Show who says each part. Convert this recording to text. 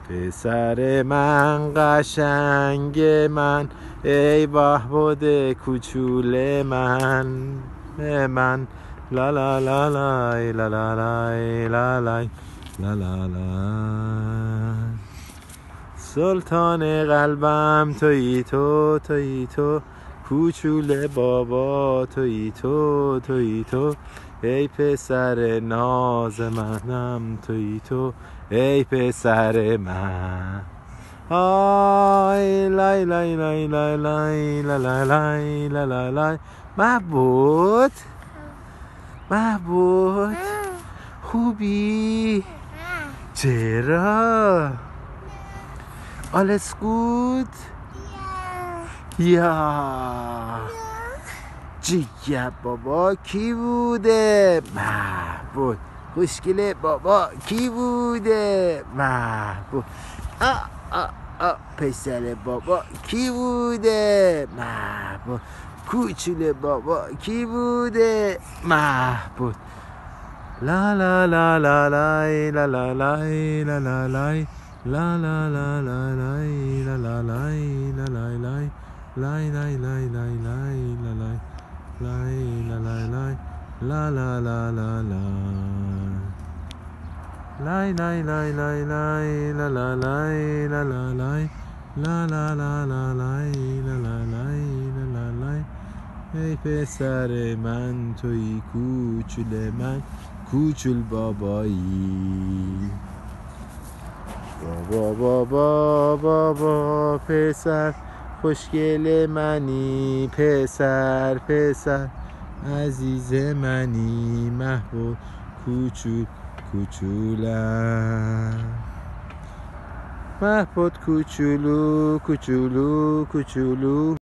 Speaker 1: پسر من قشنگ من، ای بهبود کوچول من لا لا لا لای لا لا لای لا لای لا لا لا. سلطان قلبم تویی تو کوچول بابا تویی تو ای پسر ناز منم تویی تو ای پسر من. آی لای لای لای لای لای لای لای لای لای. محبوب خوبی؟ چرا؟ Alles gut? یا جیگه بابا کی بوده؟ محبوب خوشگله بابا کی بوده؟ محبوب پسر بابا کی بوده؟ محبوب کوچول بابا کی بوده؟ محبوب لا لا لا لا لای لا لا لای لا لا لای لا لا لا لا لای لا لا لای لا لا لای لای لای لای لای لای لا لای لای لا لای لای لا لا لا لا لای لای لای لای لای لا لا لای لا لا لای لا لا لا لا لای لا لا لای لا لا لای. ای پسر من توی کوچول من کوچول بابایی. بابا پسر خوشگل منی، پسر عزیز منی، محبوب کوچولم، محبوب کوچولو